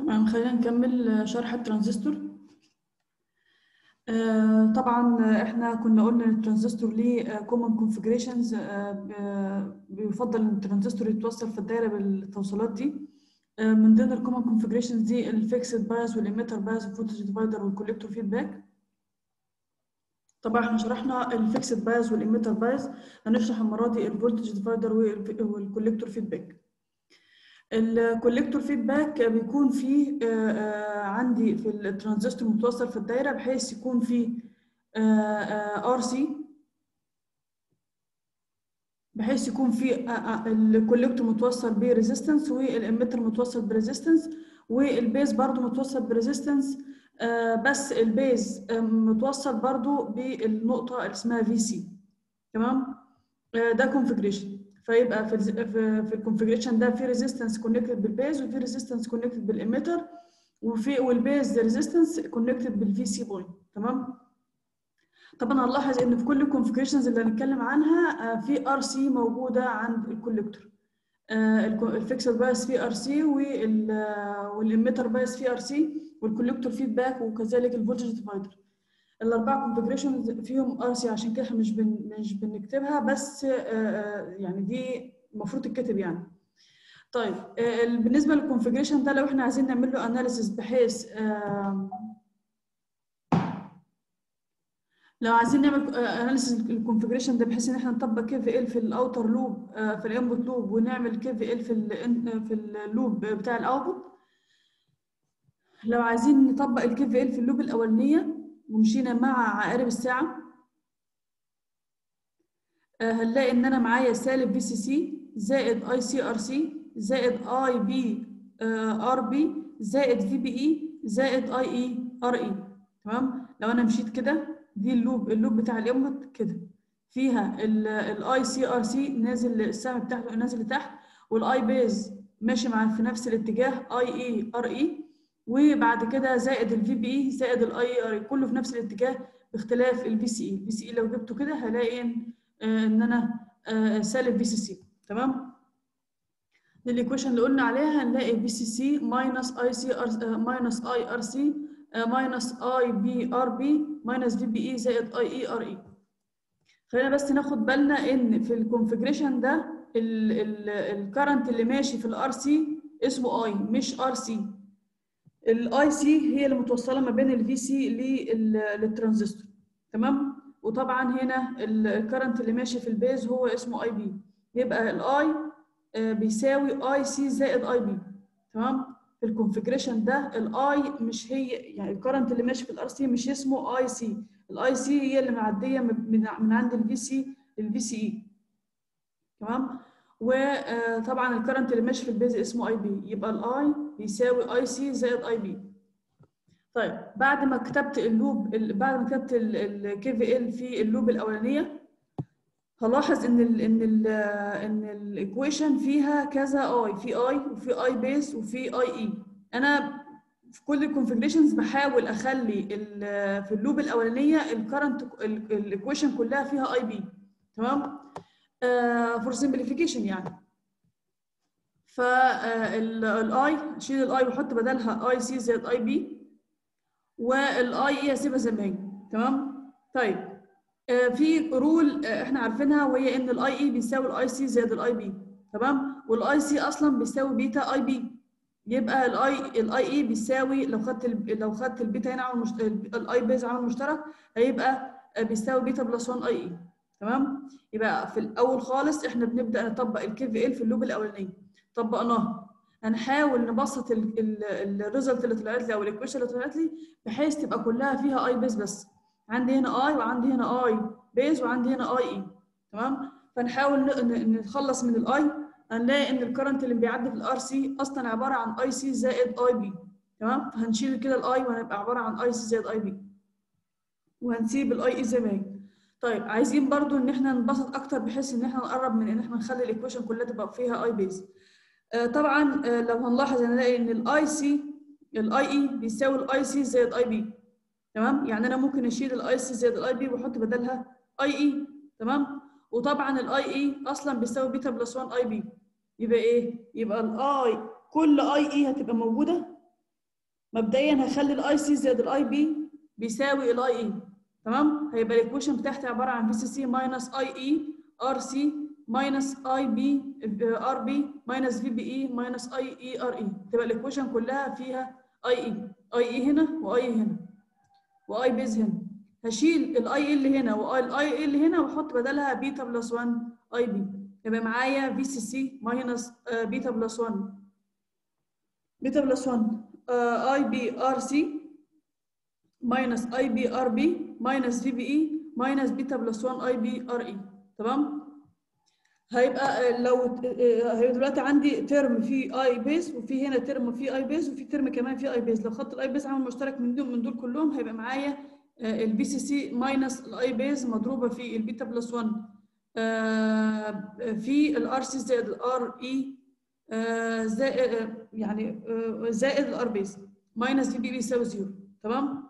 تمام، خلينا نكمل شرح الترانزستور. طبعا احنا كنا قلنا ان الترانزستور ليه كومن كونفيجريشنز. بيفضل ان الترانزستور يتوصل في الدايره بالتوصيلات دي. من ضمن الكومن كونفيجريشنز دي الفيكسد بايس والإيميتر بايس والفولتج ديفايدر والكوليكتور فيدباك. طبعا احنا شرحنا الفيكسد بايس والإيميتر بايس، هنشرح المره دي الفولتج ديفايدر والكوليكتور فيدباك. الكوليكتور فيدباك بيكون فيه عندي في الترانزستور متوصل في الدايره بحيث يكون فيه ار سي، بحيث يكون فيه الكوليكتور متوصل بريزيستنس والاميتر متوصل بريزيستنس والبيز برضو متوصل بريزيستنس، بس البيز متوصل برضو بالنقطه اللي اسمها في سي. تمام، ده كونفيجريشن. فيبقى في الكونفيجريشن ده في ريزيستنس كونكتد بالبيز وفي ريزيستنس كونكتد بالاميتر والبيز ريزيستنس كونكتد بالفي سي بوينت. تمام. طبعا هنلاحظ ان في كل الكونفيجريشنز اللي هنتكلم عنها في ار سي موجوده عند الكوليكتور. الفيكسد بايس في ار سي والاميتر بايس في ار سي والكوليكتور فيدباك وكذلك الفولتج ديفايدر. الاربعه كونفيجريشنز فيهم ار سي، عشان كده احنا مش بنكتبها، بس يعني دي المفروض تتكتب يعني. طيب بالنسبه للكونفيجريشن ده، لو احنا عايزين نعمل له اناليسيس بحيث لو عايزين نعمل اناليسيس الكونفيجريشن ده بحيث ان احنا نطبق كي في ال في الاوتر لوب في الانبوت لوب، ونعمل كي في ال في اللوب بتاع الاوتبوت. لو عايزين نطبق الكي في ال في اللوب الاولانيه ومشينا مع عقارب الساعه، هنلاقي ان انا معايا سالب في سي سي زائد اي سي ار سي زائد اي بي ار بي زائد في بي اي زائد اي اي ار اي. تمام. لو انا مشيت كده، دي اللوب بتاع الانبوت كده، فيها الاي سي ار سي نازل، السهم بتاعته نازل لتحت، والاي بيز ماشي مع في نفس الاتجاه اي اي ار اي، وبعد كده زائد الفي بي اي زائد الاي ار اي، كله في نفس الاتجاه باختلاف الفي سي اي. الفي سي اي لو جبته كده هلاقي ان انا سالب في سي سي. تمام. الايكويشن اللي قلنا عليها هنلاقي في سي سي ماينس اي سي ار ماينس اي ار سي ماينس اي بي ار بي ماينس في بي اي زائد اي اي ار اي. خلينا بس ناخد بالنا ان في الكونفيجريشن ده الكرنت اللي ماشي في الار سي اسمه اي مش ار سي. الاي سي هي اللي متوصله ما بين الفي سي للترانزستور. تمام. وطبعا هنا الكرنت اللي ماشي في البيز هو اسمه اي بي، يبقى الاي بيساوي اي سي زائد اي بي. تمام. في الكونفيجريشن ده الاي مش هي، يعني الكرنت اللي ماشي في الار سي مش اسمه اي سي، الاي سي هي اللي معديه من عند الفي سي للفي سي اي. تمام. وطبعا الكرنت اللي ماشي في البيز اسمه اي بي، يبقى الاي بيساوي اي سي زائد اي بي. طيب بعد ما كتبت الكي في ال في اللوب الاولانيه، هلاحظ ان الايكويشن فيها كذا اي، في اي وفي اي بيز وفي اي اي. انا في كل الكونفيجريشنز بحاول اخلي في اللوب الاولانيه الكرنت الايكويشن كلها فيها اي بي. تمام. فور سمبليفيكيشن يعني. فالاي اشيل الاي واحط بدلها اي سي زائد اي بي، والاي اي هسيبها زي ما هي. تمام. طيب في رول احنا عارفينها، وهي ان الاي اي بيساوي الاي سي زائد الاي بي. تمام. والاي سي اصلا بيساوي بيتا اي بي، يبقى الاي اي بيساوي، لو خدت البيتا هنا عامل الاي بيز عامل مشترك، هيبقى بيساوي بيتا بلس 1 اي اي. تمام. يبقى في الاول خالص احنا بنبدا نطبق الكي في ال في اللوب الاولانيه، طبقناها، هنحاول نبسط الريزلت اللي طلعت لي او الايكويشن اللي طلعت لي بحيث تبقى كلها فيها اي بيز بس. عندي هنا اي وعندي هنا اي بيز وعندي هنا اي اي. تمام. فنحاول نتخلص من الاي، هنلاقي ان الكرنت اللي بيعدي في الار سي اصلا عباره عن اي سي زائد اي بي. تمام. فهنشيل كده الاي وهنبقى عباره عن اي سي زائد اي بي، وهنسيب الاي اي زي ما هي. طيب عايزين برضو ان احنا نبسط اكتر بحيث ان احنا نقرب من ان احنا نخلي الايكويشن كلها تبقى فيها اي بيز. طبعا لو هنلاحظ هنلاقي ان الاي اي بيساوي الاي سي زائد اي بي. تمام. يعني انا ممكن اشيل الاي سي زائد الاي بي واحط بدلها اي اي. تمام. وطبعا الاي اي اصلا بيساوي بيتا بلس 1 اي بي، يبقى ايه؟ يبقى الاي كل اي اي هتبقى موجوده مبدئيا هخلي الاي سي زائد الاي بي بيساوي الاي اي. تمام؟ هيبقى الايكويشن بتاعتي عباره عن في سي سي ماينس اي اي ار سي ماينس اي بي ار بي ماينس في بي اي ماينس اي اي ار اي. تبقى الايكويشن كلها فيها اي اي، اي اي هنا واي اي هنا واي بيز هنا. هشيل الاي اللي هنا والاي اللي هنا واحط بدلها بيتا بلس 1 اي بي. يبقى معايا في سي سي ماينس بيتا بلس 1 بيتا بلس 1 اي بي ار سي ماينس اي بي ار بي ماينس في بي اي ماينس بيتا بلس 1 اي بي ار اي. تمام؟ هيبقى لو هيبقى دلوقتي عندي ترم فيه اي بيز وفي هنا ترم فيه اي بيز وفي ترم كمان فيه اي بيز. لو خدت الاي بيز عامل مشترك من دول كلهم هيبقى معايا البي سي سي ماينس الاي بيز مضروبه في البيتا بلس 1 في الار سي زائد الار اي زائد يعني زائد الار بيز ماينس في بي بيساوي 0. تمام؟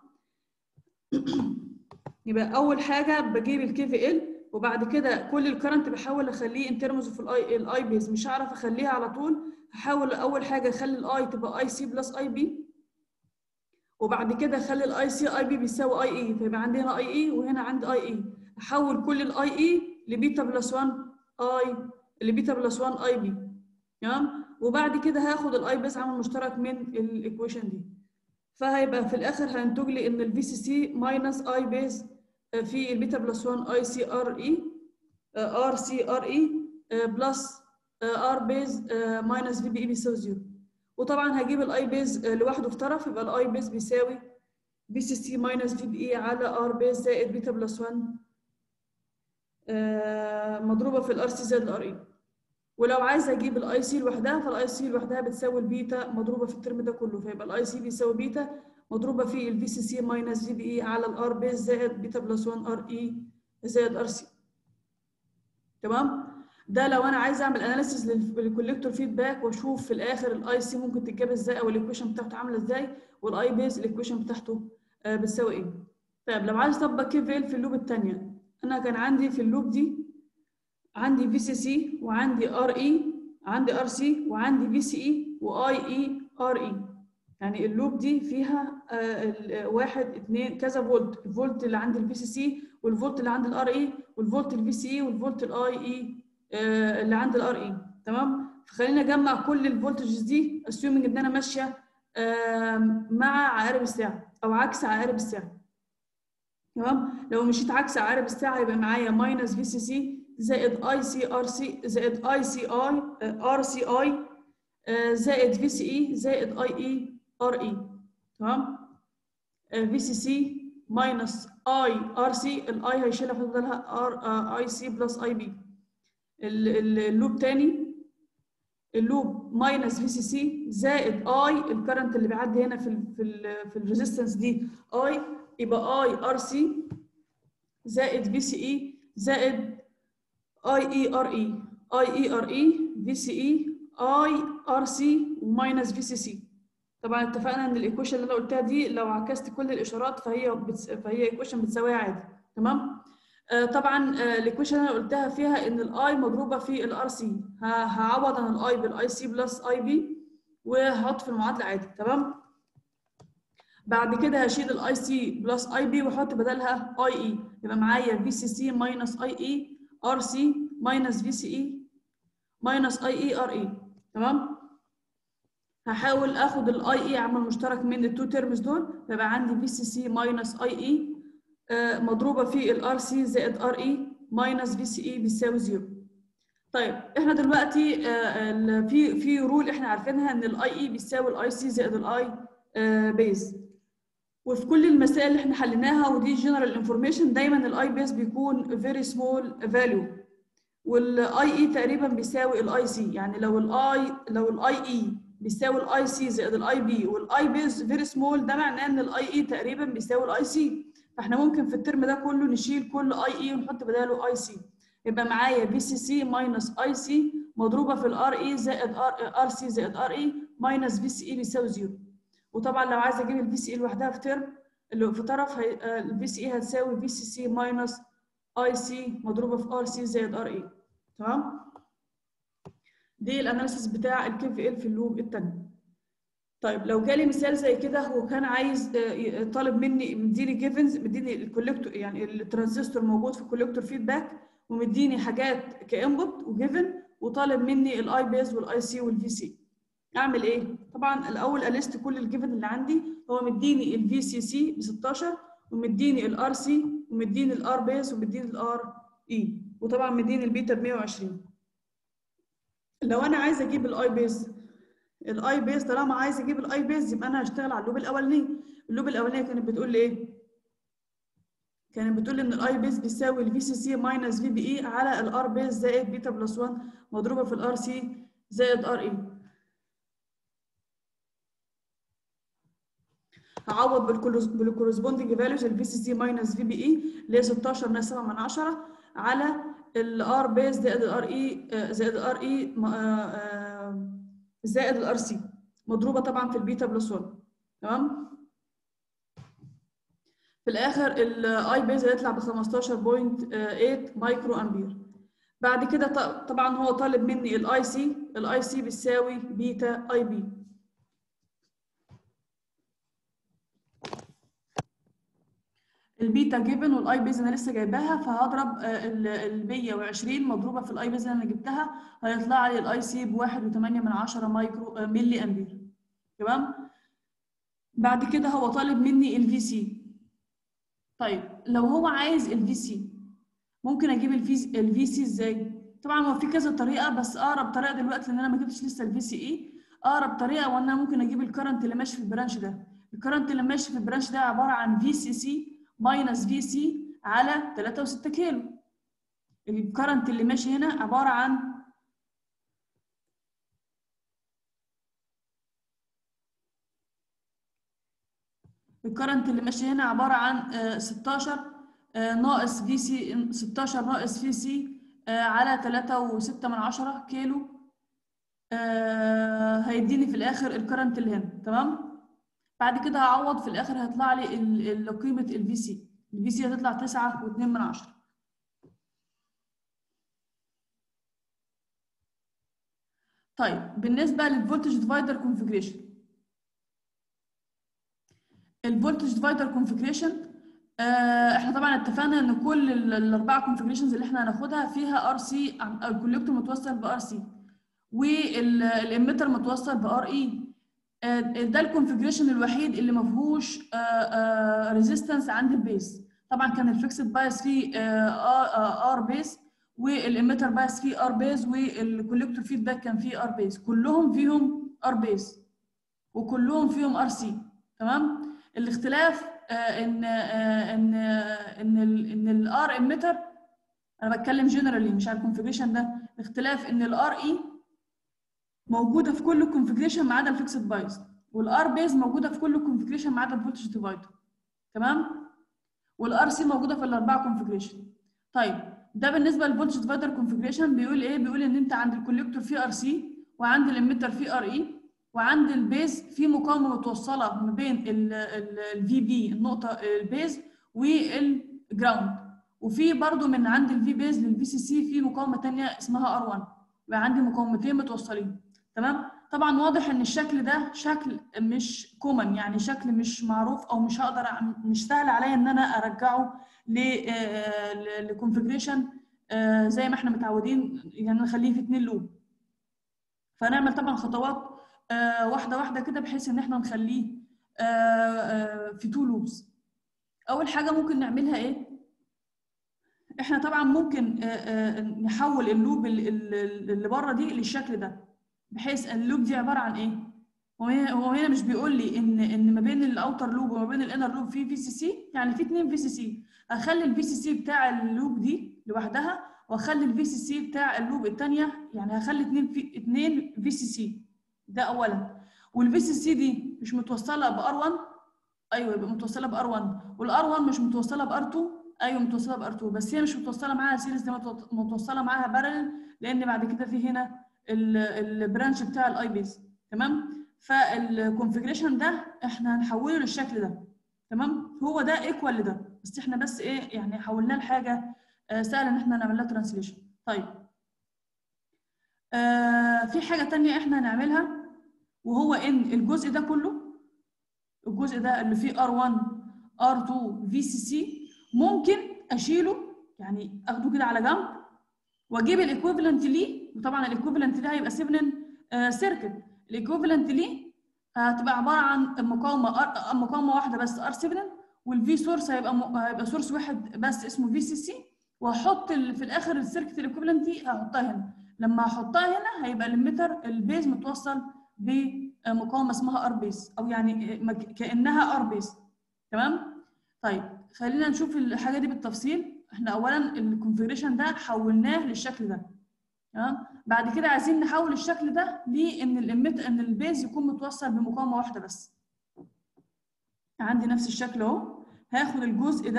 يبقى اول حاجه بجيب الكي في ال وبعد كده كل الكرنت بحاول اخليه ان ترمز في الاي بيز. مش هعرف اخليها على طول، هحاول اول حاجه اخلي الاي تبقى اي سي بلس اي بي وبعد كده اخلي الاي سي اي بي بيساوي اي اي. فيبقى عندي هنا اي اي وهنا عندي اي اي. احول كل الاي اي لبيتا بلس 1 اي لبيتا بلس 1 اي بي. تمام؟ وبعد كده هاخد الاي بيز عامل مشترك من الايكويشن دي. فهيبقى في الاخر هينتج لي ان الفي سي سي ماينس اي بيز في البيتا بلس 1 اي سي ار اي ار سي ار اي بلس ار بيز ماينس في بي اي بيساوي 0. وطبعا هجيب الاي بيز لوحده في طرف يبقى الاي بيز بيساوي بي سي سي ماينس في بي اي على ار بيز زائد بيتا بلس 1 مضروبه في الار سي زائد الار اي. ولو عايزه اجيب الاي سي لوحدها فالاي سي لوحدها بتساوي البيتا مضروبه في الترم ده كله. فيبقى الاي سي بيساوي بيتا مضروبه في الفي سي سي ماينس في بي اي على الار بيز زائد بيتا بلس 1 ار اي زائد ار سي. تمام؟ ده لو انا عايزه اعمل اناليسيس للكوليكتور فيدباك واشوف في الاخر الاي سي ممكن تتجاب ازاي او الايكويشن بتاعته عامله ازاي والاي بيز الايكويشن بتاعته بتساوي ايه. طيب لو عايز اطبق كي في ال في اللوب الثانيه، انا كان عندي في اللوب دي عندي في سي سي وعندي ار اي عندي ار سي وعندي في سي اي واي اي ار اي. يعني اللوب دي فيها 1 2 كذا فولت. الفولت اللي عند الفي سي سي والفولت اللي عند الار اي والفولت الفي سي اي والفولت الاي اي اللي عند الار اي. تمام؟ فخلينا اجمع كل الفولتجز دي اسيومنج ان انا ماشيه مع عقارب الساعه او عكس عقارب الساعه. تمام؟ لو مشيت عكس عقارب الساعه هيبقى معايا ماينس في سي سي زائد اي سي ار سي زائد اي سي اي ار سي اي زائد في سي اي زائد اي اي ار اي. تمام؟ في سي سي ماينس اي ار سي الاي هيشيلها فضلها ار اي سي بلس اي بي. اللوب تاني اللوب ماينس في سي سي زائد اي الكرنت اللي بيعدي هنا في الريزيستنس دي اي يبقى اي ار سي زائد في سي اي زائد اي اي ار اي اي اي ار اي في سي اي اي ار سي وماينس في سي سي. طبعا اتفقنا ان الايكويشن اللي انا قلتها دي لو عكست كل الاشارات فهي ايكويشن بتساويها عادي. تمام؟ طبعا الايكويشن اللي انا قلتها فيها ان الاي مضروبه في الار سي. هعوض عن الاي بالاي سي بلس اي بي وهحط في المعادله عادي. تمام؟ بعد كده هشيل الاي سي بلس اي بي واحط بدلها اي اي. يبقى معايا في سي سي ماينس اي اي ار سي ماينس في سي اي ماينس اي اي ار اي. تمام؟ هحاول اخد الاي اي عامل مشترك من التو تيرمز دول فيبقى عندي في سي سي ماينس اي اي مضروبه في الار سي زائد ار اي ماينس في سي اي بيساوي 0. طيب احنا دلوقتي في رول احنا عارفينها ان الاي اي بيساوي الاي سي زائد الاي بيز. وفي كل المسائل اللي احنا حليناها ودي جنرال انفورميشن دايما الاي بيز بيكون فيري سمول فاليو والاي اي تقريبا بيساوي الاي سي. يعني لو الاي اي بيساوي الاي سي زائد الاي بي والاي بيز فيري سمول ده معناه ان الاي اي تقريبا بيساوي الاي سي. فاحنا ممكن في الترم ده كله نشيل كل اي اي ونحط بداله اي سي. يبقى معايا في سي سي ماينس اي سي مضروبه في الار اي زائد ار سي زائد ار اي ماينس في سي اي بيساوي 0. وطبعا لو عايزه اجيب الفي سي اي لوحدها في ترم اللي في طرف الفي سي اي هتساوي في سي سي ماينس اي سي مضروبه في ار سي زائد ار اي. تمام؟ دي الاناليسيس بتاع الكي في ال في اللوب الثاني. طيب لو جالي مثال زي كده وكان عايز طالب مني، مديني جيفنز، مديني الكوليكتور يعني الترانزستور موجود في الكوليكتور فيدباك، ومديني حاجات كانبوت وجيفن، وطالب مني الاي بيز والاي سي والفي سي، اعمل ايه؟ طبعا الاول اليست كل الجيفن اللي عندي. هو مديني الفي سي سي ب 16، ومديني الار سي، ومديني الار بيز، ومديني الار اي، وطبعا مديني البيتا ب 120. لو انا عايزه اجيب الاي بيز، الاي بيز طالما عايز اجيب الاي بيز يبقى انا هشتغل على اللوب الاولانيه. اللوب الاولانيه كانت بتقول لي ايه؟ كانت بتقول لي ان الاي بيز بيساوي الفي سي سي ماينس في بي اي على الار بيز زائد بيتا بلس 1 مضروبه في الار سي زائد ار اي. هعوض بالكورسبوندنج فاليوز الفي سي سي ماينس في بي اي اللي هي 16 من 7 من 10 على الار بيز زائد الار اي زائد الار اي زائد الار سي مضروبه طبعا في البيتا بلس 1. تمام. في الاخر الاي بيز هيطلع ب 15.8 مايكرو امبير. بعد كده طبعا هو طالب مني الاي سي، الاي سي بتساوي بيتا اي بي. البيتا جيفن والاي بيز انا لسه جايباها، فهضرب ال 120 مضروبه في الاي بيز اللي انا جبتها، هيطلع لي الاي سي ب 1.8 مايكرو ملي امبير. تمام. بعد كده هو طالب مني الفي سي. طيب لو هو عايز الفي سي ممكن اجيب الفي سي ازاي؟ طبعا هو في كذا طريقه، بس اقرب طريقه دلوقتي لان انا ما جبتش لسه الفي سي اي، اقرب طريقه وان انا ممكن اجيب الكرنت اللي ماشي في البرانش ده. الكرنت اللي ماشي في البرانش ده عباره عن في سي سي ماينس في سي على 3.6 كيلو. الكرنت اللي ماشي هنا عباره عن الكرنت اللي ماشي هنا عباره عن 16 ناقص في سي، 16 ناقص في سي على 3.6 كيلو، هيديني في الاخر الكرنت اللي هنا. تمام. بعد كده هعوض في الاخر هيطلع لي قيمه الفي سي. الفي سي هتطلع 9.2. طيب بالنسبه للفولتج ديفايدر كونفيجريشن، الفولتج ديفايدر كونفيجريشن احنا طبعا اتفقنا ان كل الاربعه كونفيجريشنز اللي احنا هناخدها فيها ار سي، الكوليكتور متوصل بار سي والاميتر متوصل بار اي. ده الكونفيجريشن الوحيد اللي ما فيهوش ريزيستنس عند البيز. طبعا كان الفيكسد بايس فيه ار بيز، والاميتر بايس فيه ار بيز، والكوليكتور فيدباك كان فيه ار بيز. كلهم فيهم ار بيز وكلهم فيهم ار سي. تمام. الاختلاف ان الار اميتر، انا بتكلم جنرالي مش على الكونفيجريشن ده، الاختلاف ان الار اي موجوده في كل الكونفيجريشن ما عدا الفيكسد بايس، والار بيز موجوده في كل الكونفيجريشن ما عدا الفولتج ديفايدر. تمام. والار سي موجوده في الاربعه كونفيجريشن. طيب ده بالنسبه للفولتج ديفايدر كونفيجريشن بيقول ايه؟ بيقول ان انت عند الكوليكتور في ار سي، وعند الاميتر في ار اي، وعند البيز في مقاومه متوصله ما بين الفي بي النقطه البيز والجراوند، وفي برضو من عند الفي بيز للفي سي سي في مقاومه ثانيه اسمها ار 1. يبقى عندي مقاومتين متوصلين. تمام. طبعا واضح ان الشكل ده شكل مش كومن، يعني شكل مش معروف او مش هقدر مش سهل عليا ان انا ارجعه لكونفيجريشن زي ما احنا متعودين، يعني نخليه في 2 لوب. فنعمل طبعا خطوات واحده واحده كده بحيث ان احنا نخليه في 2 لوبس. اول حاجه ممكن نعملها ايه؟ احنا طبعا ممكن نحول اللوب اللي بره دي للشكل ده، بحيث اللوب دي عباره عن ايه؟ هو هنا مش بيقول لي ان ما بين الاوتر لوب وما بين الانر لوب في في سي سي، يعني في 2 في سي سي. اخلي الفي سي سي بتاع اللوب دي لوحدها، واخلي الفي سي سي بتاع اللوب الثانيه، يعني هخلي 2 في سي سي. ده اولا. والفي سي سي دي مش متوصله بار 1، ايوه يبقى متوصله بار 1، والار 1 مش متوصله بار 2، ايوه متوصله بار 2، بس هي مش متوصله معاها سيريز، دي متوصله معاها بارل، لان بعد كده في هنا البرانش بتاع الاي بيز. تمام. فالكونفيجريشن ده احنا هنحوله للشكل ده. تمام. هو ده ايكوال لده، بس احنا بس ايه يعني حولناه لحاجه سهل ان احنا نعمل لها ترانسليشن. طيب في حاجه ثانيه احنا هنعملها، وهو ان الجزء ده كله، الجزء ده اللي فيه R1 R2 VCC ممكن اشيله، يعني اخده كده على جنب واجيب الايكويفالنت ليه. وطبعا الايكويفالنت ده هيبقى ثيفنين سيركت. الايكويفالنت ليه هتبقى عباره عن مقاومه واحده بس R7، والفي سورس هيبقى سورس واحد بس اسمه VCC، وهحط في الاخر السيركت الايكويفالنت دي هحطها هنا. لما احطها هنا هيبقى الاميتر البيز متوصل بمقاومه اسمها ار بيز، او يعني كانها ار بيز. تمام. طيب خلينا نشوف الحاجه دي بالتفصيل. احنا اولا الكونفيجريشن ده حولناه للشكل ده. تمام. بعد كده عايزين نحول الشكل ده ان البيز يكون متوصل بمقاومه واحده بس. عندي نفس الشكل اهو. هاخد الجزء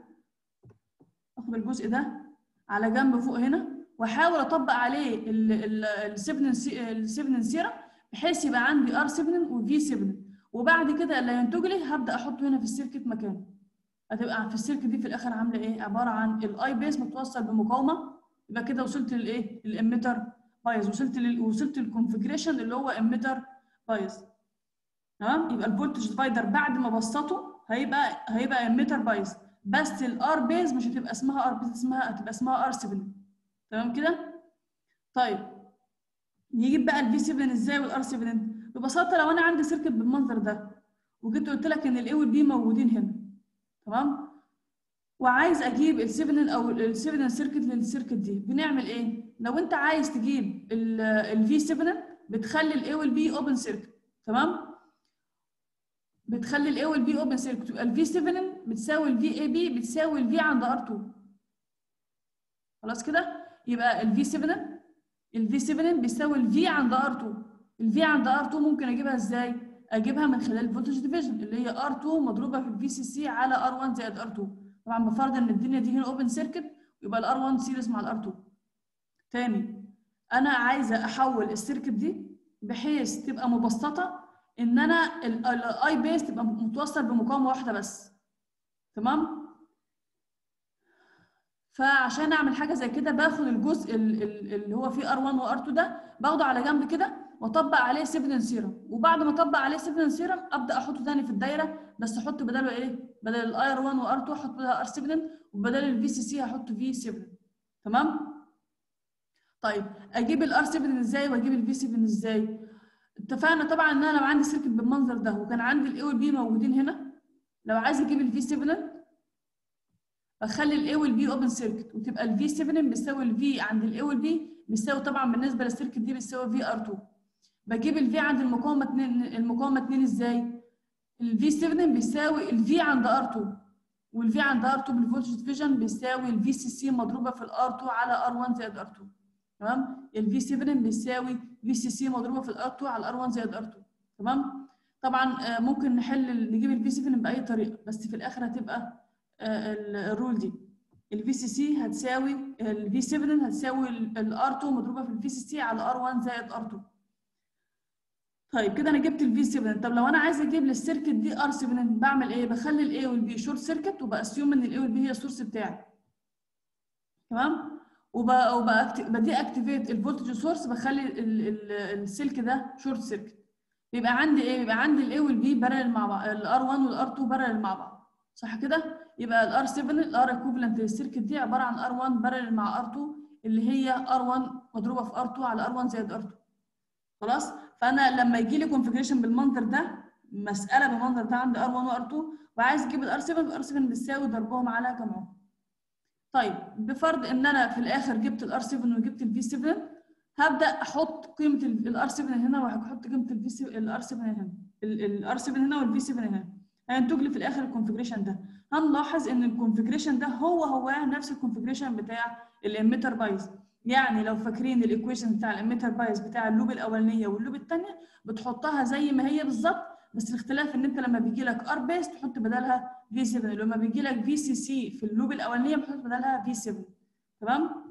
ده على جنب فوق هنا، واحاول اطبق عليه السيفنين سيرم بحيث يبقى عندي R7 وفي 7، وبعد كده اللي هينتج لي هبدا احطه هنا في السيركت مكانه. هتبقى في السيركت دي في الاخر عامله ايه؟ عباره عن الاي بيس متوصل بمقاومه. يبقى كده وصلت للايه؟ الاميتر بايز. وصلت للكونفجريشن اللي هو اميتر بايز. تمام. يبقى الفولتج ديفايدر بعد ما بسطه هيبقى اميتر بايز، بس الار بيز مش هتبقى اسمها ار بيز، هتبقى اسمها ار 7. تمام كده؟ طيب نجيب بقى الفي 7 ازاي والار 7؟ ببساطه لو انا عندي سيركت بالمنظر ده وجيت قلت لك ان الاي والبي موجودين هنا، تمام، وعايز اجيب ال7 او ال7 سيركت للسيركت دي، بنعمل ايه؟ لو انت عايز تجيب الفي 7 بتخلي الاي والبي اوبن سيركت. تمام؟ بتخلي الاي والبي اوبن سيركت، يبقى الفي 7 بتساوي الفي اي بي بتساوي الفي عند ار2. خلاص كده؟ يبقى الفي 7 بيساوي الفي عند ار2. الفي عند ار2 ممكن اجيبها ازاي؟ اجيبها من خلال الفولتج ديفيجن اللي هي ار2 مضروبه في الفي سي سي على ار1 زائد ار2. طبعا بفرض ان الدنيا دي هنا اوبن سيركت، يبقى الار1 سيريز مع الار2. تاني، انا عايزه احول السيركت دي بحيث تبقى مبسطه ان انا الاي بيس تبقى متوصل بمقاومه واحده بس. تمام؟ فعشان اعمل حاجه زي كده باخد الجزء اللي هو فيه R1 و R2 ده، باخده على جنب كده واطبق عليه سيفنين سيرم، وبعد ما اطبق عليه سيفنين سيرم ابدا احطه تاني في الدايره، بس احط بداله ايه؟ بدل الاي R1 و R2 احط بدلها R7، وبدل الفي سي سي هحط في 7. تمام؟ طيب اجيب الار 7 ازاي واجيب الفي 7 ازاي؟ اتفقنا طبعا ان انا لو عندي سيركت بالمنظر ده وكان عندي الاي والبي موجودين هنا، لو عايز اجيب الفي 7 اخلي الاي والبي اوبن سيركت، وتبقى الفي 7 بيساوي الفي عند الاي والبي بيساوي طبعا بالنسبه للسيركت دي بيساوي في ار2. بجيب الفي عند المقاومه 2 ازاي؟ الفي 7 بيساوي الفي عند ار2، والفي عند ار2 بالفولتج ديفيجن بيساوي الفي سي سي مضروبه في الار2 على ار1 زائد ار2. تمام؟ الفي 7 بيساوي في سي سي مضروبه في الار2 على ار1 زائد ار2. تمام؟ طبعا ممكن نجيب الفي 7 باي طريقه، بس في الاخر هتبقى الرول دي الفي سي سي هتساوي الفي 7 هتساوي الار 2 مضروبه في الفي سي سي على ار 1 زائد ار 2. طيب كده انا جبت الفي 7. طب لو انا عايزه اجيب للسيركت دي ار 7 بعمل ايه؟ بخلي الاي والبي شورت سيركت، وباسيوم ان الاي والبي هي السورس بتاعي. تمام؟ وبدي اكتيفيت الفولتج سورس، بخلي السلك ده شورت سيركت. بيبقى عندي ايه؟ بيبقى عندي الاي والبي بارل مع بعض، الار 1 والار 2 بارل مع بعض. صح كده؟ يبقى الار 7 الار ايكوفالنت للسيركت دي عباره عن ار 1 بارل مع ار 2 اللي هي ار 1 مضروبه في ار 2 على ار 1 زائد ار 2. خلاص؟ فانا لما يجي لي كونفيجريشن بالمنظر ده، مساله بالمنظر ده عندي ار 1 وار 2 وعايز اجيب الار 7، الار 7 بتساوي ضربهم على جمعهم. طيب بفرض ان انا في الاخر جبت الار 7 وجبت الفي 7، هبدا احط قيمه الار 7 هنا، وهحط قيمه الفي 7 الار 7 هنا، الار 7 هنا والفي 7 هنا، هينتج لي في الاخر الكونفيجريشن ده. هنلاحظ ان الكونفيجريشن ده هو نفس الكونفيجريشن بتاع الاميتر بايز. يعني لو فاكرين الايكويشن بتاع الاميتر بايز بتاع اللوب الاولانيه واللوب الثانيه بتحطها زي ما هي بالظبط، بس الاختلاف ان انت لما بيجي لك ار بيس تحط بدلها في 7، لما بيجي لك في سي سي في اللوب الاولانيه بتحط بدلها في 7. تمام؟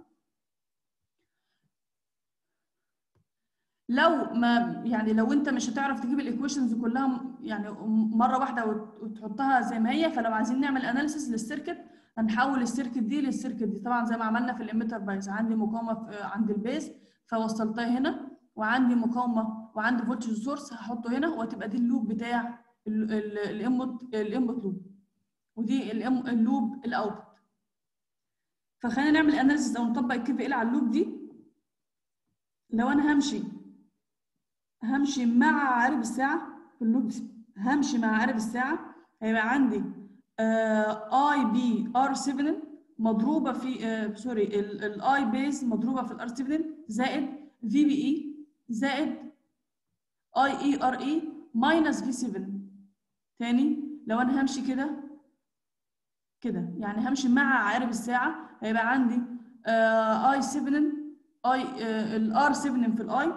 لو انت مش هتعرف تجيب الايكويشنز كلها يعني مره واحده وتحطها زي ما هي، فلو عايزين نعمل اناليسيس للسيركت هنحول السيركت دي للسيركت دي، طبعا زي ما عملنا في الاميتر بايز. عندي مقاومه عند البيز فوصلتها هنا، وعندي مقاومه وعندي فولتج سورس هحطه هنا، وهتبقى دي اللوب بتاع الانبوت لوب، ودي اللوب الاوتبوت. فخلينا نعمل اناليسيس او نطبق الكي في ال على اللوب دي. لو انا همشي مع عقارب الساعه في اللوب، همشي مع عقارب الساعه، هيبقى عندي اي بي ار 7 مضروبه في سوري الاي بيز مضروبه في الار 7 زائد في بي اي زائد اي اي ار اي ماينس في 7. تاني لو انا همشي كده يعني همشي مع عقارب الساعه، هيبقى عندي اي 7 اي الار 7 في الاي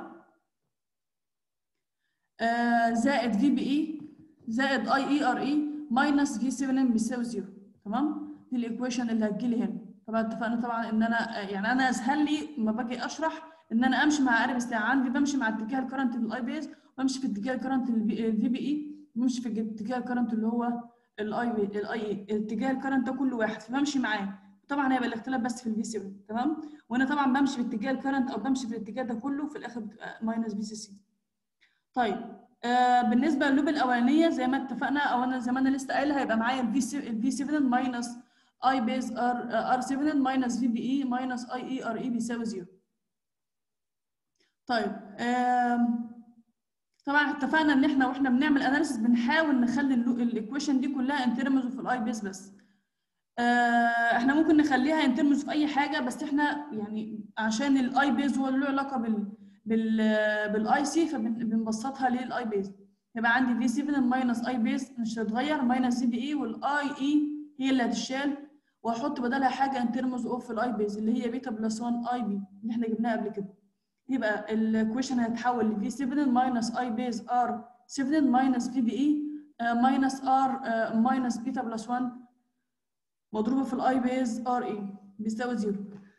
زائد في بي اي زائد اي اي ار اي ماينس في 7 بيساوي 0. تمام؟ دي الايكويشن اللي هتجيلي هنا. طبعا اتفقنا طبعا ان انا يعني انا اسهل لي لما باجي اشرح ان انا امشي مع عقارب الساعه، عندي بمشي مع اتجاه الكرنت للاي بيز، وبمشي في اتجاه الكرنت الفي بي اي، وبمشي في اتجاه الكرنت اللي هو الاي اتجاه الكرنت ده كل واحد فبمشي معاه. طبعا هيبقى الاختلاف بس في الفي 7. تمام؟ وانا طبعا بمشي في اتجاه الكرنت او بمشي في الاتجاه ده كله، في الاخر بتبقى ماينس في سي سي. طيب بالنسبه لللوب الاولانيه زي ما اتفقنا او انا زي ما انا لسه قايله، هيبقى معايا الفي 7 ماينس اي بيز ار 7 ماينس في بي اي ماينس اي اي ار اي بيساوي 0. طيب طبعا اتفقنا ان احنا واحنا بنعمل اناليسيس بنحاول نخلي الايكويشن دي كلها ان ترمز في الاي بيز بس. احنا ممكن نخليها ان ترمز في اي حاجه، بس احنا يعني عشان الاي بيز هو له علاقه بالاي سي فبنبسطها للاي بيز. يبقى عندي في 7 ماينس اي بيز مش هتتغير ماينس سي بي اي، والاي اي هي اللي هتتشال، واحط بدلها حاجه ان ترمز اوف الاي بيز اللي هي بيتا بلس 1 اي بي اللي احنا جبناها قبل كده. يبقى الايكويشن هتتحول ل في 7 ماينس اي بيز ار 7 ماينس في بي اي ماينس ار ماينس بيتا بلس 1 مضروبه في الاي بيز ار اي بيساوي 0.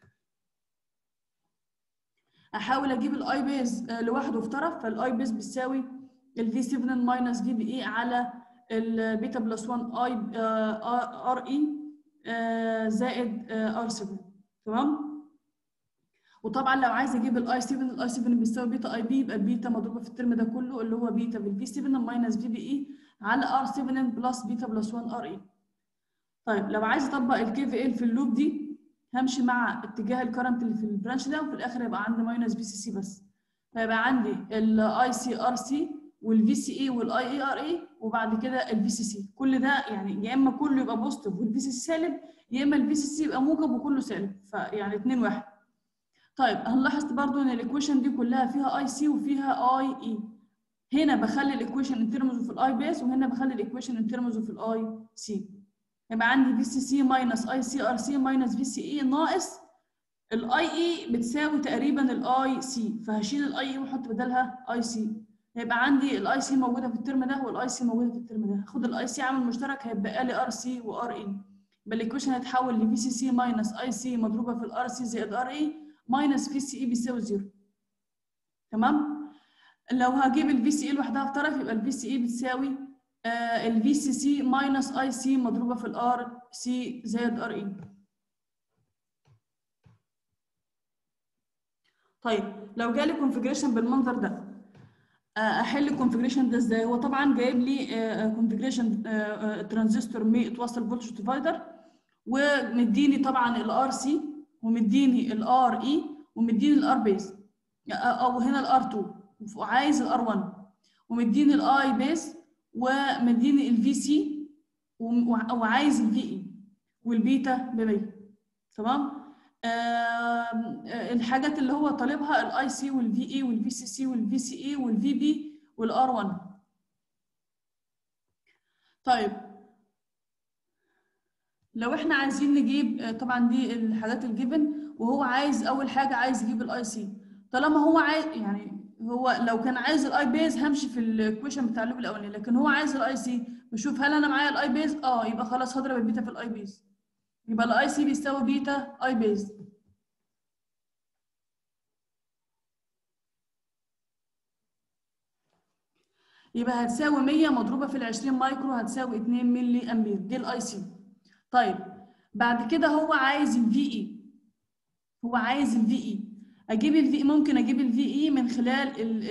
احاول اجيب الاي بيز لوحده في طرف، فالاي بيز بتساوي الفي 7 ماينس في بي اي على البيتا بلس 1 اي ار اي زائد ار 7. تمام؟ وطبعا لو عايز اجيب الاي 7، الاي 7 بيساوي بيتا اي بي، يبقى البيتا مضروبه في الترم ده كله اللي هو بيتا بالفي 7 ماينس في بي اي على ار 7 بلس بيتا بلس 1 ار اي. طيب لو عايز اطبق الكي في ال في اللوب دي، همشي مع اتجاه الكرنت اللي في البرانش ده، وفي الاخر يبقى عندي ماينس في سي سي بس. فيبقى عندي الاي سي ار سي والفي سي اي والاي اي ار اي، وبعد كده الفي سي سي. كل ده يعني يا اما كله يبقى بوزيتيف والفي سي سي سالب، يا اما الفي سي سي يبقى موجب وكله سالب، فيعني 2 1. طيب هنلاحظ برضو ان الايكويشن دي كلها فيها اي سي وفيها اي اي. هنا بخلي الايكويشن ان ترمز في الاي بيس، وهنا بخلي الايكويشن ان ترمز في الاي سي. يبقى عندي في سي سي ماينس اي سي ار سي ماينس في سي اي ناقص الاي اي بتساوي تقريبا الاي سي، فهشيل الاي اي واحط بدلها اي سي. هيبقى عندي الاي سي موجوده في الترم ده والاي سي موجوده في الترم ده، هاخد الاي سي عامل مشترك هيبقى لي ار سي وار اي. يبقى الايكويشن هتتحول لفي سي سي ماينس اي سي مضروبه في الار سي زائد ار اي ماينس في سي اي بيساوي 0. تمام؟ لو هجيب الفي سي اي لوحدها في طرف، يبقى الفي سي اي بتساوي الفي سي سي ماينس اي سي مضروبه في الار سي زائد ار اي. طيب لو جالي كونفجريشن بالمنظر ده، احل الكونفجريشن ده ازاي؟ هو طبعا جايب لي كونفجريشن ترانزستور متوصل فولتج ديفايدر، ومديني طبعا الار سي ومديني الار اي ومديني الار بيز او هنا الار 2 وعايز الار 1، ومديني الاي بيز ومديني الفي سي وعايز الفي اي والبيتا ب 100. تمام؟ الحاجات اللي هو طالبها الاي سي والفي اي والفي سي سي والفي سي اي والفي بي والار 1. طيب لو احنا عايزين نجيب طبعا دي الحاجات الجيفن، وهو عايز اول حاجه عايز يجيب الاي سي. طالما هو عايز يعني هو لو كان عايز الاي بيز همشي في الكويشن بتاع اللوب الاولاني، لكن هو عايز الاي سي، بشوف هل انا معايا الاي بيز يبقى خلاص هضرب البيتا في الاي بيز، يبقى الاي سي بيساوي بيتا اي بيز. يبقى هتساوي 100 مضروبه في ال 20 مايكرو هتساوي 2 ملي امبير، دي الاي سي. طيب بعد كده هو عايز الفي اي، هو عايز الفي اي. اجيب الفي، ممكن اجيب الفي اي من خلال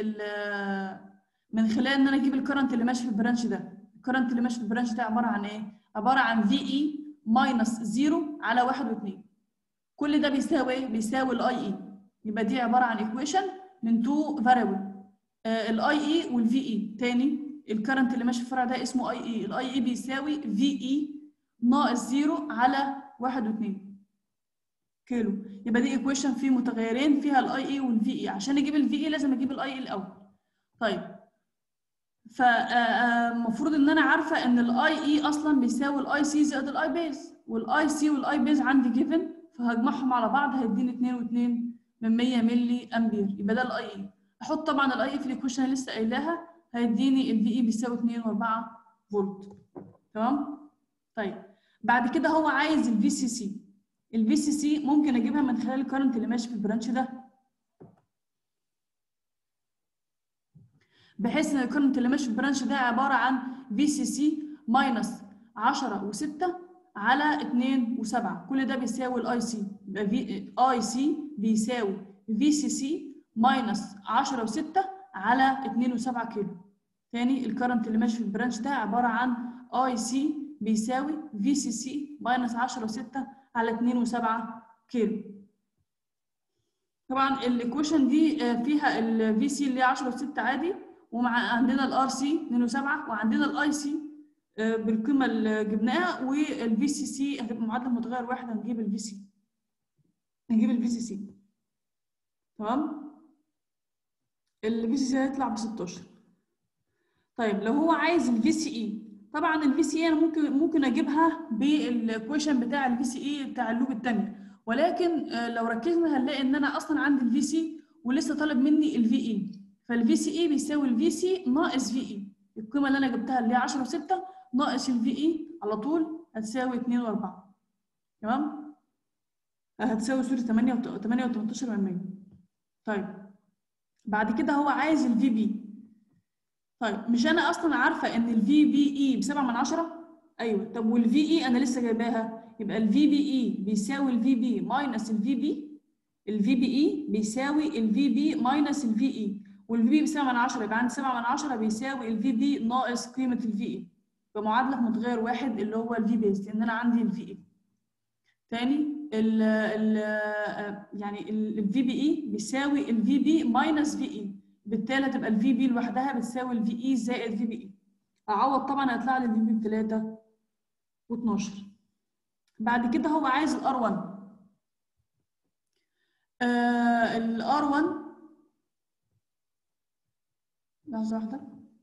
من خلال ان انا اجيب الكرنت اللي ماشي في البرانش ده. الكرنت اللي ماشي في البرانش ده عباره عن ايه؟ عباره عن في اي ماينس 0 على 1 و2. كل ده بيساوي ايه؟ بيساوي الاي اي. يبقى دي عباره عن ايكويشن من تو فاريبل، الاي اي والفي اي. تاني، الكرنت اللي ماشي في الفرع ده اسمه اي اي. الاي اي بيساوي في اي ناقص 0 على 1 و2 كيلو. يبقى دي ايكويشن فيه متغيرين فيها الاي اي والفي اي. عشان اجيب الفي اي لازم اجيب الاي اي الاول. طيب، فالمفروض ان انا عارفه ان الاي اي اصلا بيساوي الاي سي زائد الاي بيز، والاي سي والاي بيز عندي جيفن، فهجمعهم على بعض هيديني 2 و2 من 100 ملي امبير. يبقى ده الاي اي. احط طبعا الاي اي في الايكويشن اللي لسه قايلاها، هيديني الفي اي بيساوي 2.4 فولت. تمام؟ طيب، بعد كده هو عايز الفي سي سي. الفي سي سي ممكن اجيبها من خلال الكرنت اللي ماشي في البرانش ده، بحيث ان الكرنت اللي ماشي في البرانش ده عباره عن في سي سي ماينس 10 و6 على 2 و7. كل ده بيساوي الاي سي. يبقى في اي سي بيساوي في سي سي ماينس 10 و6 على 2 و7 كيلو. تاني، الكرنت اللي ماشي في البرانش ده عباره عن اي سي بيساوي في سي سي ماينس 10 و6 على 2 و7 كيلو. طبعا الايكويشن دي فيها الفي سي اللي هي 10 و6 عادي، عندنا الار سي 2 و7، وعندنا الاي سي بالقيمه اللي جبناها، والفي سي سي هتبقى معادله متغير واحد. هنجيب الفي سي، تمام. الفي سي سي هيطلع ب 16. طيب، لو هو عايز الفي سي اي، طبعا الفي سي اي انا ممكن اجيبها بالايكويشن بتاع الفي سي اي بتاع اللوب الثانيه، ولكن لو ركزنا هنلاقي ان انا اصلا عندي الفي سي ولسه طالب مني الفي اي. فالفي سي اي بيساوي الفي سي ناقص في اي. القيمه اللي انا جبتها اللي هي 10 و6 ناقص الفي اي على طول هتساوي 2 و4. تمام؟ هتساوي سوري 8 و18 من 100. طيب، بعد كده هو عايز الفي بي. طيب، مش انا اصلا عارفه ان الفي بي اي ب7 من 10؟ ايوه. طب والفي اي انا لسه جايباها، يبقى الفي بي اي بيساوي الفي بي ماينس الفي بي. الفي بي اي بيساوي الفي بي ماينس الفي اي، والفي بي ب7 من 10 يبقى عندي 7 من 10 بيساوي الفي بي ناقص قيمه الفي اي بمعادله متغير واحد اللي هو الفي بيز، لان انا عندي الفي اي. تاني، يعني الفي بي اي بيساوي الفي بي ماينس في اي، بالتالي هتبقى الفي بي لوحدها بتساوي الفي اي زائد في بي اي. اعوض طبعا هيطلع لي الفي بي ب 3 و12. بعد كده هو عايز الار 1. الار 1، لحظه واحده.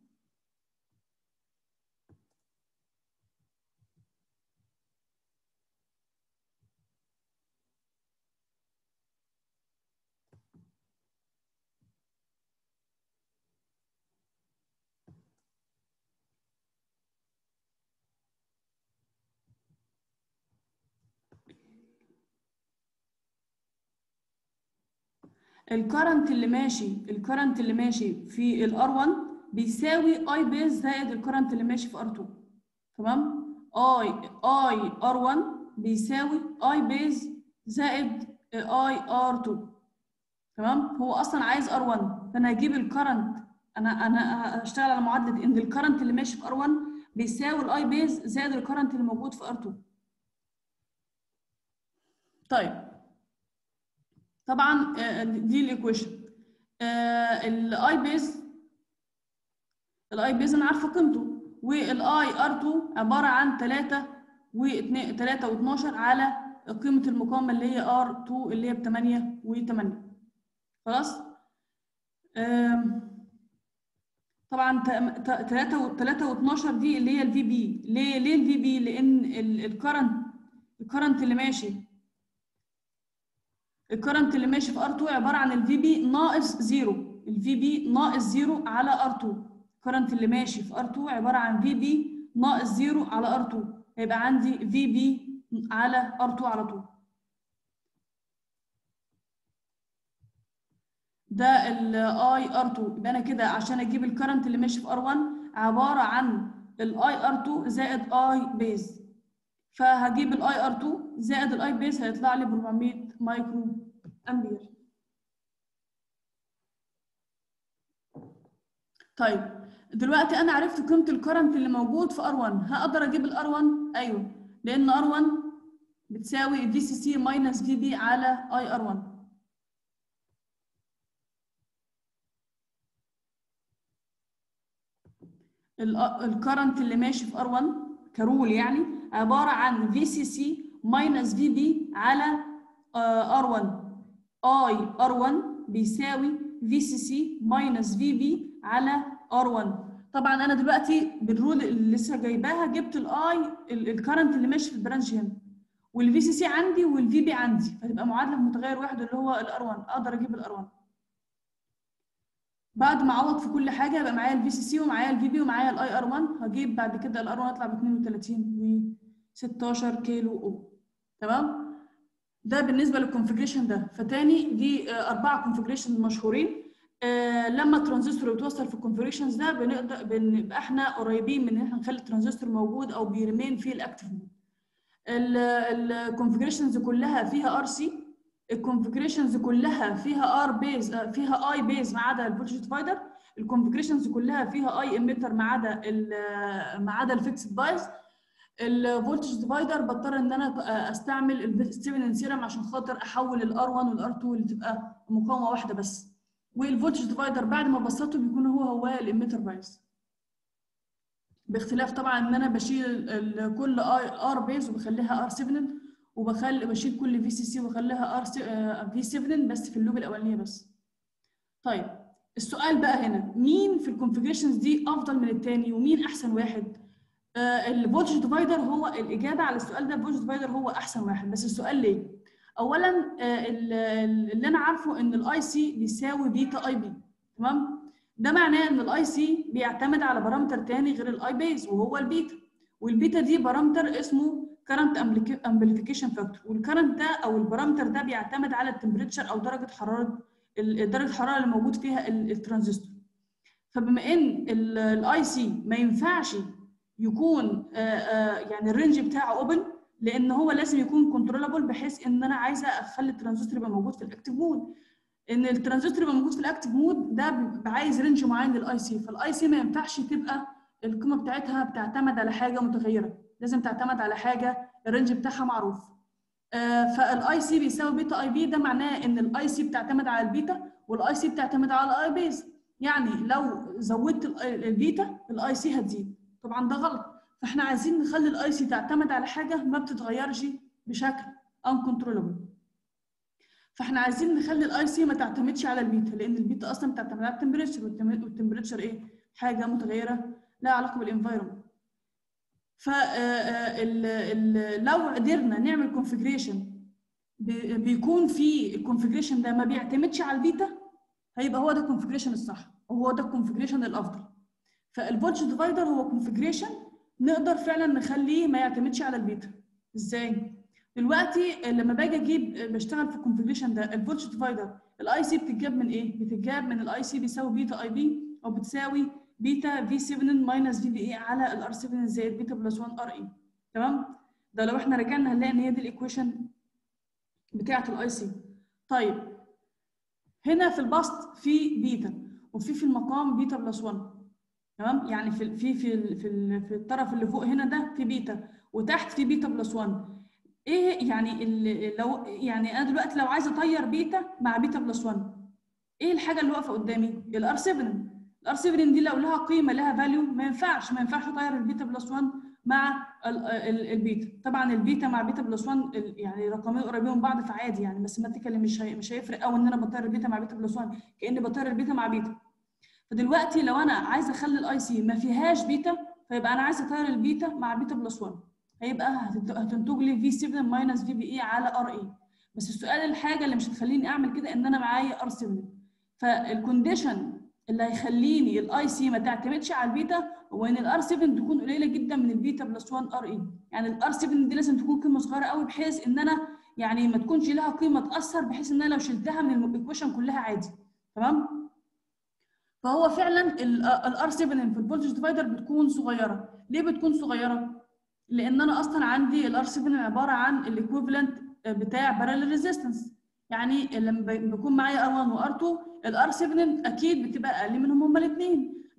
الكرنت اللي ماشي في الار 1 بيساوي اي بيز زائد الكرنت اللي ماشي في ار 2. تمام؟ اي ار 1 بيساوي اي بيز زائد اي ار 2. تمام؟ هو اصلا عايز ار 1، فانا هجيب الكرنت. انا هشتغل على معادله ان الكرنت اللي ماشي في ار 1 بيساوي الاي بيز زائد الكرنت اللي موجود في ار 2. طيب، طبعا دي الايكويشن. الاي بيز انا عارفه قيمته، والاي ار 2 عباره عن 3 و12 على قيمه المقاومه اللي هي ار 2 اللي هي ب 8 و8. خلاص. طبعا 3 و12 دي اللي هي الفي بي. ليه الفي بي؟ لان الكرنت اللي ماشي في ار 2 عباره عن الفي بي ناقص 0. الفي بي ناقص 0 على ار 2. الكرنت اللي ماشي في ار 2 عباره عن في بي ناقص 0 على ار 2. هيبقى عندي في بي على ار 2 على طول. ده الاي ار 2. يبقى انا كده عشان اجيب الكرنت اللي ماشي في ار 1 عباره عن الاي ار 2 زائد اي بيز. فهجيب الاي ار 2 زائد الاي بيز هيطلع لي ب 400 مايكرو امبير. طيب دلوقتي انا عرفت قيمه الكرنت اللي موجود في R1، هقدر اجيب ال R1؟ ايوه، لان R1 بتساوي VCC ماينس VB على IR1. الكرنت اللي ماشي في R1 كرول يعني عباره عن VCC ماينس VB على R1. IR1 بيساوي VCC ماينس VB على R1. طبعا انا دلوقتي بالرول اللي لسه جايباها جبت الكرنت اللي ماشي في البرانش هنا، والفي سي سي عندي والفي بي عندي، فتبقى معادله بمتغير واحد اللي هو الار1. اقدر اجيب الار1 بعد ما اعوض في كل حاجه. يبقى معايا الفي سي سي ومعايا الفي بي ومعايا الاي ار 1. هجيب بعد كده الار 1 يطلع ب 32 و16 كيلو اوم. تمام؟ ده بالنسبه للكونفجريشن ده. فتاني دي 4 كونفجريشن مشهورين. لما الترانزستور بيتوصل في الكونفجريشنز ده بنبقى احنا قريبين من ان احنا نخلي الترانزستور موجود او بيرمين في الاكتف مود. الكونفجريشنز كلها فيها ار سي، الكونفجريشنز كلها فيها ار بيز، فيها اي بيز ما عدا الفولتج ديفايدر، الكونفجريشنز كلها فيها اي اميتر ما عدا الفيكسد بايز. الفولتج ديفايدر بضطر ان انا استعمل الستيفن سيرم عشان خاطر احول الار 1 والار 2 اللي تبقى مقاومه واحده بس. والفولتج ديفايدر بعد ما بسطه بيكون هو الاميتر بايز، باختلاف طبعا ان انا بشيل كل ار بيز وبخليها ار 7، بشيل كل في سي سي وبخليها ار في 7 بس في اللوب الاولانيه بس. طيب السؤال بقى هنا، مين في الكونفجريشنز دي افضل من الثاني ومين احسن واحد؟ الفولتج ديفايدر هو الاجابه على السؤال ده. الفولتج ديفايدر هو احسن واحد. بس السؤال ليه؟ اولا اللي انا عارفه ان الاي سي بيساوي بيتا اي بي. تمام؟ ده معناه ان الاي سي بيعتمد على بارامتر تاني غير الاي بيز وهو البيتا، والبيتا دي بارامتر اسمه كارنت امبليفيكيشن فاكتور. والكارنت ده او البارامتر ده بيعتمد على التمبريتشر او درجه الحراره اللي موجود فيها الترانزستور. فبما ان الاي سي ما ينفعش يكون يعني الرينج بتاعه اوبن، لان هو لازم يكون كنترولابل، بحيث ان انا عايزه اخلي الترانزستور يبقى موجود في الاكتيف مود. ان الترانزستور يبقى موجود في الاكتيف مود ده بيبقى عايز رينج معين للاي سي. فالاي سي ما ينفعش تبقى القيمه بتاعتها بتعتمد على حاجه متغيره، لازم تعتمد على حاجه الرينج بتاعها معروف. فالاي سي بيساوي بيتا اي بي. ده معناه ان الاي سي بتعتمد على البيتا والاي سي بتعتمد على الاي بيز. يعني لو زودت البيتا الاي سي هتزيد. طبعا ده غلط. فاحنا عايزين نخلي الاي سي تعتمد على حاجه ما بتتغيرش بشكل uncontrollable. فاحنا عايزين نخلي الاي سي ما تعتمدش على البيتا، لان البيتا اصلا بتعتمد على التمبريتشر، والتمبريتشر ايه؟ حاجه متغيره لها علاقه بالانفايرمنت. لو قدرنا نعمل كونفجريشن بيكون في الكونفجريشن ده ما بيعتمدش على البيتا، هيبقى هو ده الكونفجريشن الصح وهو ده الكونفجريشن الافضل. فالفولتج ديفايدر هو كونفجريشن نقدر فعلا نخليه ما يعتمدش على البيتا. ازاي؟ دلوقتي لما باجي بشتغل في الكونفجريشن ده الفولتج ديفايدر الاي سي بتتجاب من ايه؟ بتتجاب من الاي سي بيساوي بيتا اي بي، او بتساوي بيتا في 7 ماينس في بي اي على الار 7 زائد بيتا بلس 1 ار اي. تمام؟ ده لو احنا رجعنا هنلاقي ان هي دي الايكويشن بتاعه الاي سي. طيب هنا في البسط في بيتا، وفي المقام بيتا بلس 1. تمام؟ يعني في الطرف اللي فوق هنا ده في بيتا، وتحت في بيتا بلس 1. ايه يعني لو يعني انا دلوقتي لو عايزه اطير بيتا مع بيتا بلس 1، ايه الحاجه اللي واقفه قدامي؟ الار 7. الار 7 دي لو لها قيمه لها فاليو ما ينفعش اطير البيتا بلس 1 مع البيتا. طبعا البيتا مع بيتا بلس 1 يعني رقمين قريبين من بعض فعادي يعني، بس ماتيكالي مش هيفرق قوي ان انا بطير البيتا مع بيتا بلس 1 كاني بطير البيتا مع بيتا. فدلوقتي لو انا عايزه اخلي الاي سي ما فيهاش بيتا، فيبقى انا عايزه اطير البيتا مع بيتا بلس 1، هيبقى هتنتج لي في 7 ماينس في بي اي على ار اي. بس السؤال الحاجه اللي مش هتخليني اعمل كده ان انا معايا ار 7. فالكونديشن اللي هيخليني الاي سي ما تعتمدش على البيتا هو ان الار 7 تكون قليله جدا من البيتا بلس 1 ار اي. يعني الار 7 دي لازم تكون قيمه صغيره قوي، بحيث ان انا يعني ما تكونش لها قيمه تاثر، بحيث ان انا لو شلتها من الايكويشن كلها عادي. تمام؟ فهو فعلا الار 7 في الفولتج ديفايدر بتكون صغيره. ليه بتكون صغيره؟ لان انا اصلا عندي الار 7 عباره عن الايكويفالنت بتاع بارالل ريزيستنس. يعني لما بيكون معايا ار1 وار2 الار 7 اكيد بتبقى اقل منهم هما الاثنين.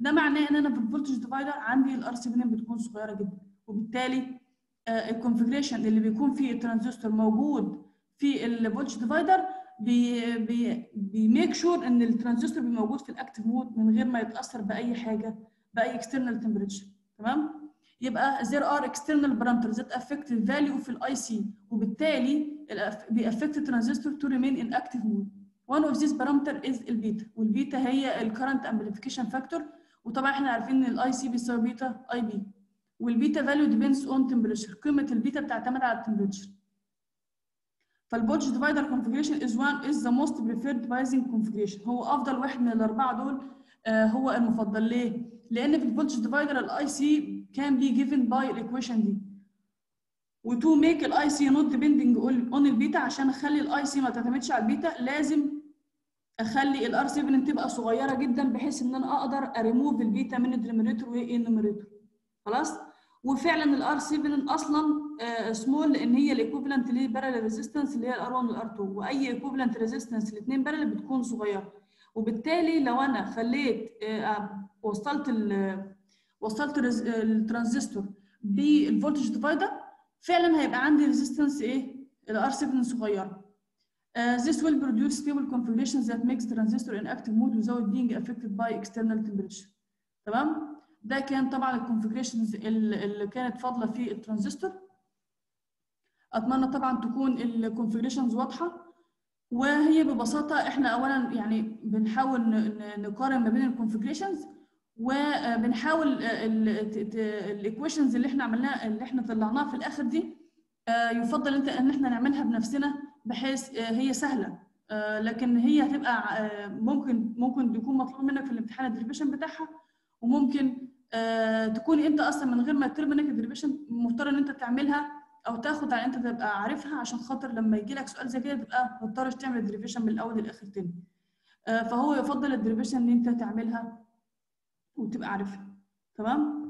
ده معناه ان انا في الفولتج ديفايدر عندي الار سي بي بتكون صغيره جدا، وبالتالي الكونفجريشن اللي بيكون فيه الترانزستور موجود في الفولتج ديفايدر بيميك شور ان الترانزستور موجود في الاكتف مود من غير ما يتاثر باي حاجه، باي اكسترنال تمبريتشر. تمام؟ يبقى there are external parameters that affect the value في الاي سي، وبالتالي بيأفكت الترانزستور to remain in active mode. One of these parameter is البيتا، والبيتا هي الكرنت امبليفيكيشن فاكتور، وطبعا احنا عارفين ان الاي سي بيساوي بيتا اي بي، والبيتا فاليو ديبيندز اون تمبريتشر، قيمه البيتا بتعتمد على التمبريتشر. فالفولتج ديفايدر كونفجريشن is the most preferred biasing configuration، هو افضل واحد من الاربعه دول هو المفضل. ليه؟ لان في الفولتج ديفايدر الاي سي كان بي جيفن باي الايكويشن دي، وتو ميك الاي سي نوت ديبندنج اون البيتا، عشان اخلي الاي سي ما تعتمدش على البيتا لازم اخلي الار 7 تبقى صغيره جدا بحيث ان انا اقدر اريموف البيتا من الدينومينيتور والنوميريتور. خلاص؟ وفعلا الار 7 اصلا سمول، لان هي الايكوفالنت للبارالل ريزيستنس اللي هي الار 1 والار 2، واي ايكوفالنت ريزيستنس الاثنين بارالل بتكون صغيره. وبالتالي لو انا خليت وصلت الترانزستور بالفولتج ديفايدر فعلا هيبقى عندي ريزيستنس ايه؟ الار 7 صغيره. This will produce stable configurations that makes transistor in active mode without being affected by external temperature. تمام؟ ده كان طبعا الكونفجريشنز اللي كانت فاضله في الترانزستور. اتمنى طبعا تكون الكونفجريشنز واضحه، وهي ببساطه احنا اولا يعني بنحاول نقارن ما بين الكونفجريشنز، وبنحاول الايكويشنز اللي احنا عملناها اللي احنا طلعناها في الاخر دي يفضل ان احنا نعملها بنفسنا، بحيث هي سهله لكن هي هتبقى ممكن يكون مطلوب منك في الامتحان الديريفيشن بتاعها، وممكن تكون انت اصلا من غير ما تطلب منك الديريفيشن مضطر ان انت تعملها او تاخد على انت تبقى عارفها، عشان خاطر لما يجي لك سؤال زي كده تبقى ما تضطرش تعمل الديريفيشن من الاول للاخر تاني. فهو يفضل الديريفيشن ان انت تعملها وتبقى عارفها. تمام؟